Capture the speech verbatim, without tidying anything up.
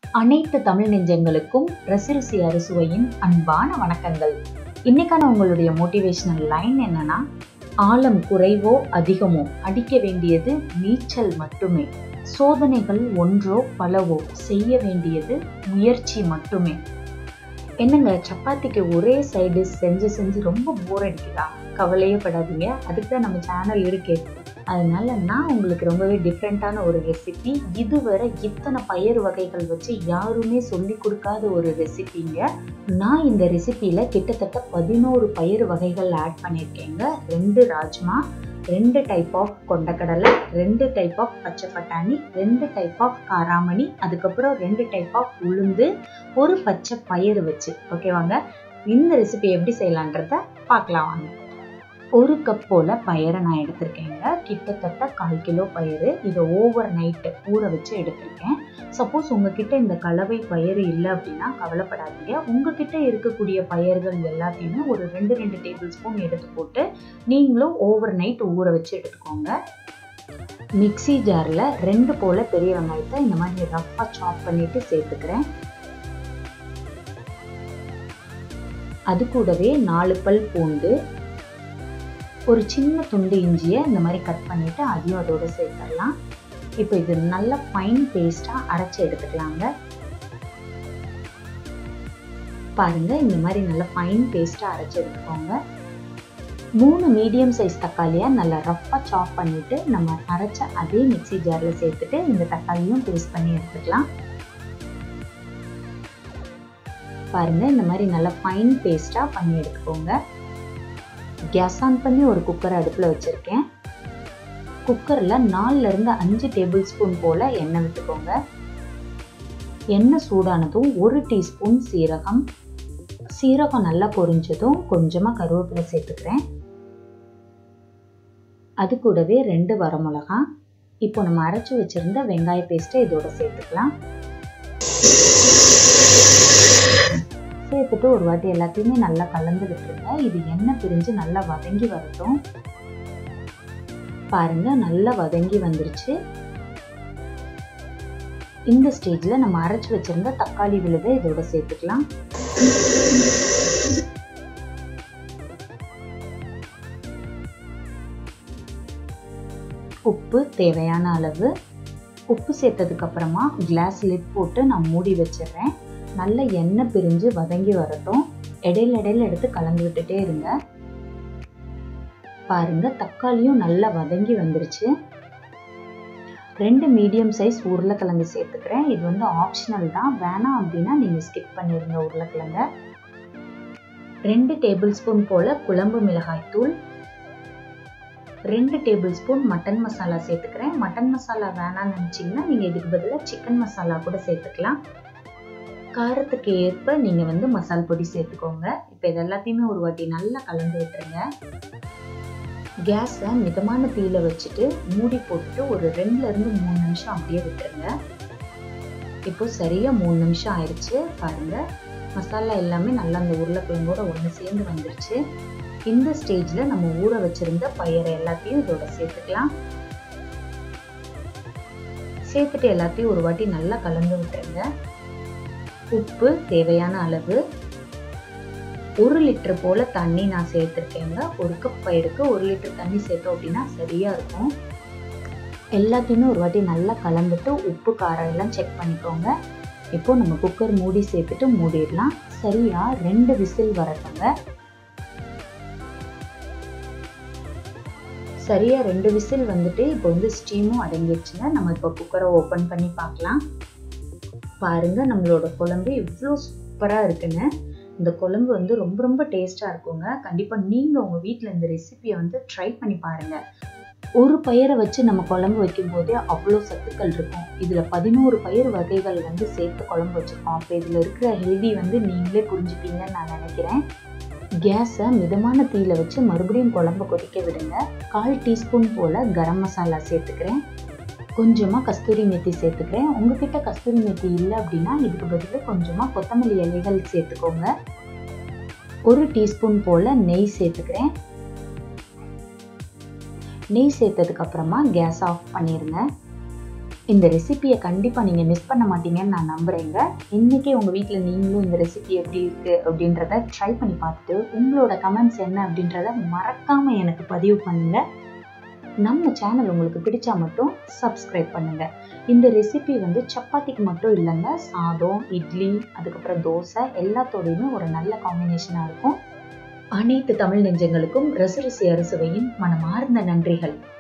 அனைத்து தமிழ் நெஞ்சங்களுக்கும் ரசிருசி அறுசுவையின் அன்பான வணக்கங்கள். இன்னைக்கான உங்களுடைய மோட்டிவேஷனல் லைன் என்னன்னா, ஆழம் குறைவோ அதிகமோ அடிக்க வேண்டியது நீச்சல் மட்டுமே. சோதனைகள் ஒன்றோ பலவோ செய்ய வேண்டியது முயற்சி மட்டுமே. என்னங்க, சப்பாத்திக்கு ஒரே சைடு செஞ்சு செஞ்சு ரொம்ப போர் அடிக்குதா? கவலையே படாதீங்க, அதுக்கு தான் நம்ம சேனல் இருக்கே. அதனால நான் உங்களுக்கு ரொம்பவே டிஃப்ரெண்ட்டான ஒரு ரெசிபி, இதுவரை இத்தனை பயிர் வகைகள் வச்சு யாருமே சொல்லி கொடுக்காத ஒரு ரெசிபிங்க. நான் இந்த ரெசிபியில் கிட்டத்தட்ட பதினோரு பயிர் வகைகள் ஆட் பண்ணியிருக்கேங்க. ரெண்டு ராஜ்மா, ரெண்டு டைப் ஆஃப் கொண்டக்கடலை, ரெண்டு டைப் ஆஃப் பச்சை பட்டாணி, ரெண்டு டைப் ஆஃப் காராமணி, அதுக்கப்புறம் ரெண்டு டைப் ஆஃப் உளுந்து, ஒரு பச்சை பயிறு வச்சு. ஓகேவாங்க, இந்த ரெசிபி எப்படி செய்யலான்றத பார்க்கலாம் வாங்க. ஒரு கப் போல் பயிரை நான் எடுத்திருக்கேங்க. கிட்டத்தட்ட கால் கிலோ பயிறு. இதை ஓவர் நைட்டு ஊற வச்சு எடுத்திருக்கேன். சப்போஸ் உங்ககிட்ட இந்த கலவை பயிறு இல்லை அப்படின்னா கவலைப்படாதீங்க. உங்ககிட்ட இருக்கக்கூடிய பயிர்கள் எல்லாத்தையுமே ஒரு ரெண்டு ரெண்டு டேபிள் ஸ்பூன் எடுத்து போட்டு நீங்களும் ஓவர் நைட் ஊற வச்சு எடுத்துக்கோங்க. மிக்சி ஜாரில் ரெண்டு போல் பெரிய வெங்காயத்தை இந்த மாதிரி ரஃப்பாக சாப் பண்ணிட்டு சேர்த்துக்கிறேன். அது கூடவே நாலு பல் பூண்டு, ஒரு சின்ன துண்டு இஞ்சியை இந்த மாதிரி கட் பண்ணிவிட்டு அதையும் அதோடு சேர்த்துடலாம். இப்போ இது நல்ல ஃபைன் பேஸ்ட்டாக அரைச்சி எடுத்துக்கலாங்க. பாருங்கள், இந்த மாதிரி நல்ல ஃபைன் பேஸ்ட்டாக அரைச்சி எடுத்துக்கோங்க. மூணு மீடியம் சைஸ் தக்காளியாக நல்லா ரஃப்பாக சாப் பண்ணிவிட்டு நம்ம அரைச்ச அதே மிக்சி ஜாரில் சேர்த்துட்டு இந்த தக்காளியும் பேஸ்ட் பண்ணி எடுத்துக்கலாம். பாருங்கள், இந்த மாதிரி நல்லா ஃபைன் பேஸ்ட்டாக பண்ணி எடுத்துக்கோங்க. கேஸ் ஆன் பண்ணி ஒரு குக்கர் அடுப்பில் வச்சுருக்கேன். குக்கரில் நாலுலேருந்து அஞ்சு டேபிள் ஸ்பூன் போல் எண்ணெய் விட்டுக்கோங்க. எண்ணெய் சூடானதும் ஒரு டீஸ்பூன் சீரகம், சீரகம் நல்லா பொரிஞ்சதும் கொஞ்சமாக கருவேப்பிலை சேர்த்துக்கிறேன். அது கூடவே ரெண்டு வரமிளகா. இப்போ நம்ம அரைச்சி வச்சுருந்த வெங்காய பேஸ்ட்டை இதோட சேர்த்துக்கலாம். சேர்த்துட்டு ஒரு வாட்டி எல்லாத்தையுமே நல்லா கலந்து விட்டுருங்க. இது எண்ணெய் பிரிஞ்சு நல்லா வதங்கி வரட்டும். பாருங்க, நல்லா வதங்கி வந்துருச்சு. இந்த ஸ்டேஜ்ல நம்ம அரைச்சு வச்சிருந்த தக்காளி விழுதை இதோட சேர்த்துக்கலாம். உப்பு தேவையான அளவு. உப்பு சேர்த்ததுக்கு அப்புறமா கிளாஸ் லிட் போட்டு நான் மூடி வச்சிடுறேன். நல்ல எண்ணெய் பிரிஞ்சு வதங்கி வரட்டும். இடையில இடையில எடுத்து கலந்து விட்டுட்டே இருங்க. பாருங்க, தக்காளியும் நல்லா வதங்கி வந்துருச்சு. ரெண்டு மீடியம் சைஸ் உருளைக்கிழங்கு சேர்த்துக்கிறேன். இது வந்து ஆப்ஷனல் தான், வேணாம் அப்படின்னா நீங்க ஸ்கிப் பண்ணிருங்க உருளைக்கிழங்க. ரெண்டு டேபிள் ஸ்பூன் போல குழம்பு மிளகாய் தூள், ரெண்டு டேபிள் ஸ்பூன் மட்டன் மசாலா சேர்த்துக்கிறேன். மட்டன் மசாலா வேணாம்னு நினைச்சீங்கன்னா நீங்க இதுக்கு பதிலாக சிக்கன் மசாலா கூட சேர்த்துக்கலாம். காரத்துக்கு ஏற்ப நீங்கள் வந்து மசால் பொடி சேர்த்துக்கோங்க. இப்போ இது எல்லாத்தையுமே ஒரு வாட்டி நல்லா கலந்து விட்டுருங்க. கேஸை மிதமான தீயில வச்சுட்டு மூடி போட்டுட்டு ஒரு ரெண்டுலேருந்து மூணு நிமிஷம் அப்படியே விட்டுருங்க. இப்போ சரியாக மூணு நிமிஷம் ஆயிடுச்சு. பாருங்கள், மசாலா எல்லாமே நல்லா அந்த உருளைக்கிழங்கோட ஒன்று சேர்ந்து வந்துருச்சு. இந்த ஸ்டேஜில் நம்ம ஊற வச்சுருந்த பயிரை எல்லாத்தையும் இதோட சேர்த்துக்கலாம். சேர்த்துட்டு எல்லாத்தையும் ஒரு வாட்டி நல்லா கலந்து விட்டுருங்க. உப்பு தேவையான அளவு. ஒரு லிட்டர் போல தண்ணி நான் சேர்த்துருக்கேங்க. ஒரு கப் பயிருக்கு ஒரு லிட்டர் தண்ணி சேர்த்தோம் அப்படின்னா சரியா இருக்கும். எல்லாத்தையுமே ஒரு வாட்டி நல்லா கலந்துட்டு உப்பு காரம் எல்லாம் செக் பண்ணிக்கோங்க. இப்போ நம்ம குக்கர் மூடி சேர்த்துட்டு மூடிடலாம். சரியா ரெண்டு விசில் வரட்டுங்க. சரியா ரெண்டு விசில் வந்துட்டு இப்போ வந்து ஸ்டீமும் அடங்கிடுச்சுங்க. நம்ம இப்போ குக்கரை ஓப்பன் பண்ணி பார்க்கலாம். பாருங்க, நம்மளோட குழம்பு இவ்வளோ சூப்பராக இருக்குன்னு. இந்த குழம்பு வந்து ரொம்ப ரொம்ப டேஸ்ட்டாக இருக்குங்க. கண்டிப்பாக நீங்கள் உங்கள் வீட்டில் இந்த ரெசிபியை வந்து ட்ரை பண்ணி பாருங்கள். ஒரு பயிரை வச்சு நம்ம குழம்பு வைக்கும் போதே அவ்வளோ சத்துக்கள் இருக்கும். இதில் பதினோரு பயிர் வகைகள் வந்து சேர்த்து குழம்பு வச்சுருக்கோம். அப்போ இதில் இருக்கிற ஹெல்தி வந்து நீங்களே புரிஞ்சுப்பீங்கன்னு நான் நினைக்கிறேன். கேஸை மிதமான தீயில வச்சு மறுபடியும் குழம்பு கொதிக்க விடுங்க. கால் டீஸ்பூன் போல் கரம் மசாலா சேர்த்துக்கிறேன். கொஞ்சமாக கஸ்தூரி மெத்தி சேர்த்துக்கிறேன். உங்ககிட்ட கஸ்தூரி மெத்தி இல்லை அப்படின்னா இதுக்கு பதிலாக கொஞ்சமாக கொத்தமல்லி இலைகள் சேர்த்துக்கோங்க. ஒரு டீஸ்பூன் போல் நெய் சேர்த்துக்கிறேன். நெய் சேர்த்ததுக்கு அப்புறமா கேஸ் ஆஃப் பண்ணிடுங்க. இந்த ரெசிபியை கண்டிப்பாக நீங்கள் மிஸ் பண்ண மாட்டீங்கன்னு நான் நம்புகிறேங்க. இன்றைக்கி உங்கள் வீட்டில் நீங்களும் இந்த ரெசிபி எப்படி இருக்குது அப்படின்றத ட்ரை பண்ணி பார்த்துட்டு உங்களோட கமெண்ட்ஸ் என்ன அப்படின்றத மறக்காமல் எனக்கு பதிவு பண்ணுங்கள். நம்ம சேனல் உங்களுக்கு பிடிச்சா மட்டும் சப்ஸ்கிரைப் பண்ணுங்கள். இந்த ரெசிபி வந்து சப்பாத்திக்கு மட்டும் இல்லைங்க, சாதம், இட்லி, அதுக்கப்புறம் தோசை எல்லாத்தோடையுமே ஒரு நல்ல காம்பினேஷனாக இருக்கும். அனைத்து தமிழ் நெஞ்சங்களுக்கும் ரசருசி அறுசுவையின் மனமார்ந்த நன்றிகள்.